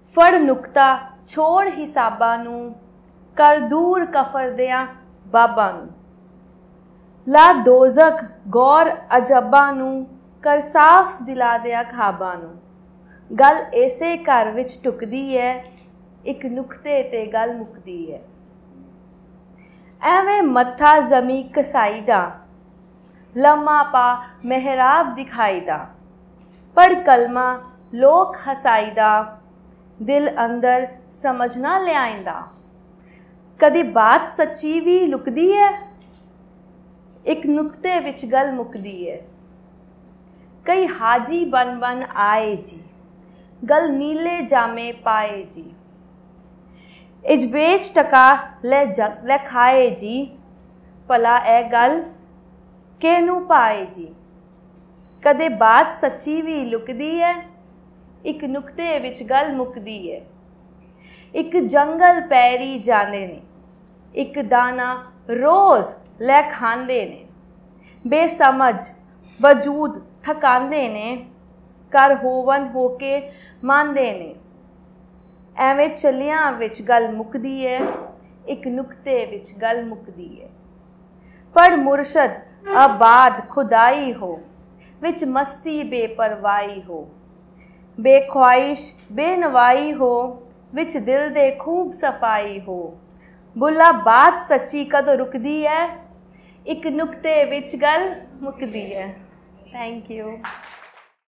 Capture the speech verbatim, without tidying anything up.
फड़ नुकता छोड़ हिसाबां नूं, कर दूर कफर दियां बाबां नूं। ला दोज़ख गौर अजबां नूं, कर साफ दिला दियां ख्वाबां नूं। गल इसे घर विच टुकदी है, एक नुकते ते गल मुकदी है। एवें मत्था जमी कसाई दा, लम्मा पा मेहराब दिखाई दा। पढ़ कलमा लोक हसाई दा, दिल अंदर समझ ना लिआइंदा। कदी बात सच्ची भी लुकदी है, एक नुकते विच गल मुकदी है। कई हाजी बन बन आए जी, गल नीले जामे पाए जी। इज वेच टका ले जग ले खाए जी, भला ए गल केनू पाए जी। कदे बात सच्ची भी लुकदी है, एक नुकते विच गल मुकदी है। एक जंगल पैरी जांदे ने, एक दाना रोज़ लै खांदे ने। बेसमझ वजूद थकांदे ने, कर होवन होके मांदे ने। एवें चलियां विच गल मुकदी है, एक नुकते विच गल मुकदी है। फड़ मुर्शद आबाद खुदाई हो, विच मस्ती बेपरवाही हो। बेख्वाहिश बेनवाई हो, विच दिल दे खूब सफाई हो। बुला बात सच्ची कदों रुकदी है, एक नुकते विच गल मुकदी है। Thank you.